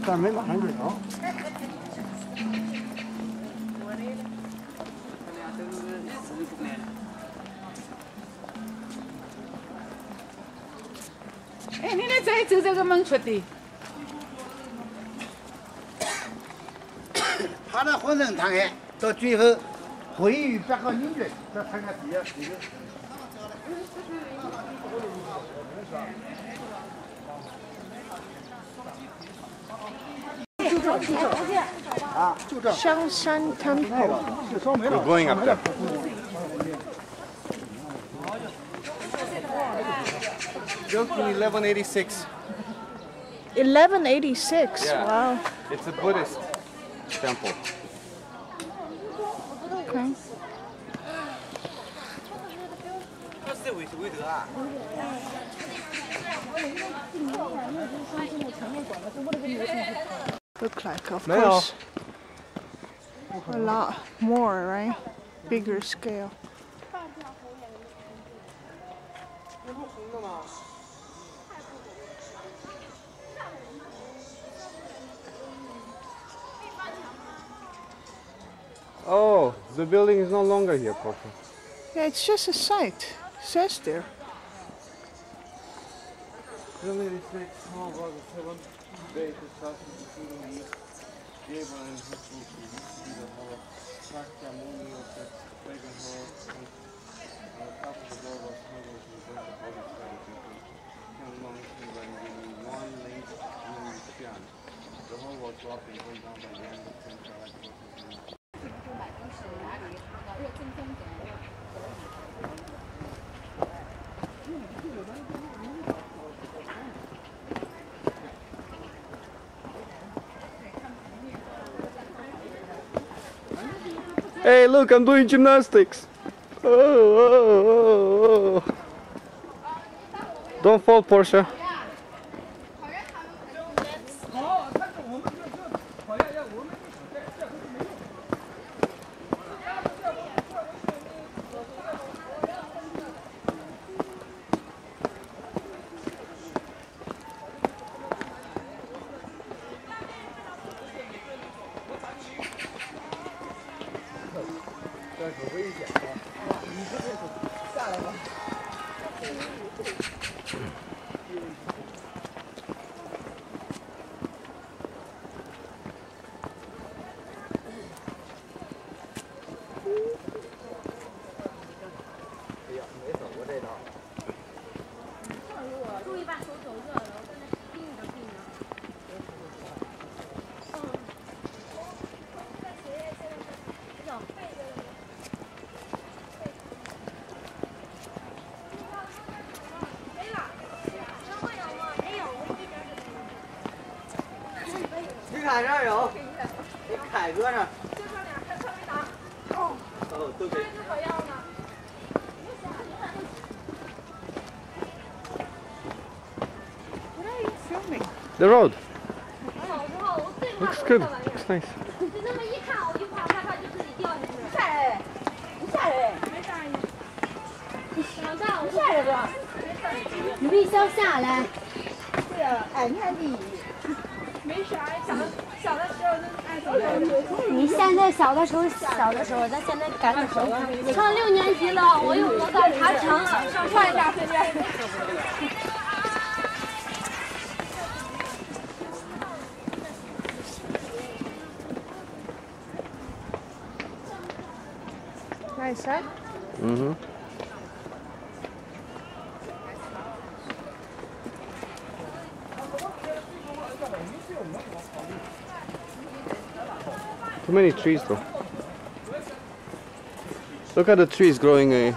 咱没马上就着。 哎，你那再走这个门出的。 他那混成汤哎，到最后回于别个邻居，再看看底下谁的。 Xiangshan Temple. We're going up there. Built in 1186. 1186. Yeah. Wow. It's a Buddhist temple. Okay. Look like, of course, a lot more, right? Bigger scale. Oh, the building is no longer here, Portia. Yeah, it's just a site. It says there. Really, this makes small about the 7th day to start including the Gabriel and his group to see the whole ceremony of the Fragrant Hills Park. On the top of the door was hung with the holy spirit. Came along to one link in Xi'an. The whole was dropping, going down by the end of the century. Hey, look, I'm doing gymnastics. Oh. Don't fall, Portia. The road. Looks good. Looks nice. 你可以笑下来。 对啊，哎，你看你，没啥，小的时候就爱走。 你现在小的时候，咱现在赶紧上6年级了，我有我赶爬墙了， 换一下随便。 Nice, huh? Mm-hmm. Too many trees though. Look at the trees growing there.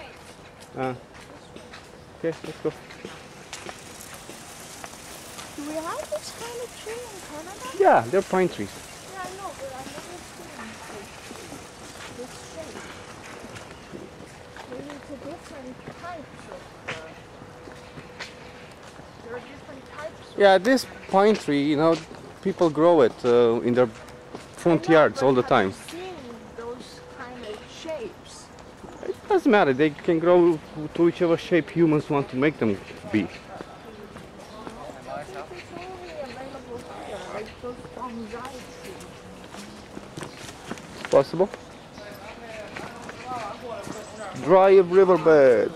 Okay, let's go. Do we have this kind of tree in Canada? Yeah, they're pine trees. Yeah, I know, but I've never seen this shape. Maybe it's a different types of. There are different types. Yeah, this pine tree, you know, people grow it in their front yards all the time. I've seen those kind of shapes. It doesn't matter, they can grow to whichever shape humans want to make them be. It's only available here, like those bonsai trees. Possible? Dry riverbed.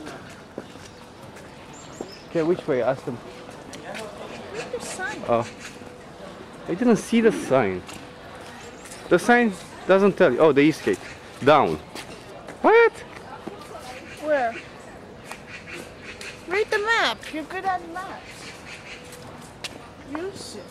Okay, which way? Ask them. Where's the sign? Oh, I didn't see the sign. The sign doesn't tell you. Oh, the east gate. Down. What? Where? Read the map. You're good at maps. Use it.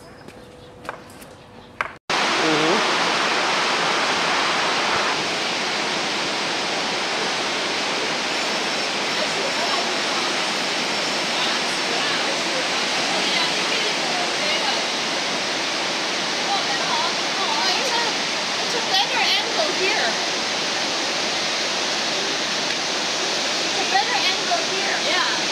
It's a better angle here. It's a better angle here. Yeah.